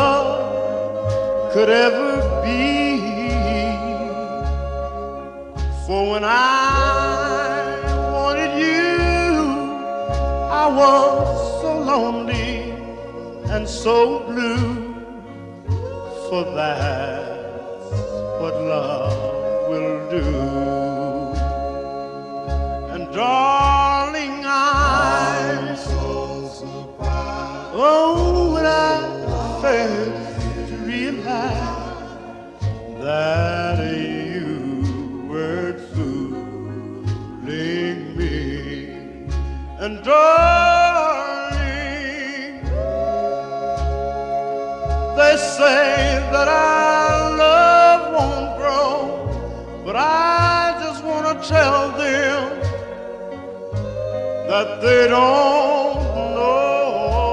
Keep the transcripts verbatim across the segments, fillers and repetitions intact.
love could ever be. For when I wanted you, I was so lonely and so blue. For that's what love will do. And darling, I'm so surprised. Oh, when I first realized that you were fooling me. And darling, they say that our love won't grow, but I just want to tell them that they don't know.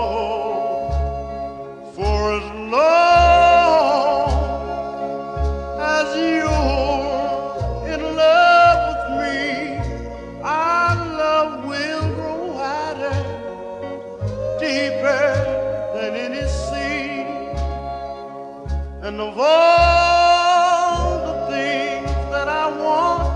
For as long as you're in love with me, our love will grow wider, deeper than any sea. And of all the things that I want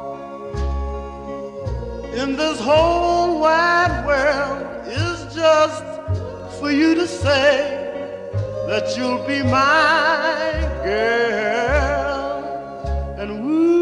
in this whole wide world is just for you to say that you'll be my girl. And woo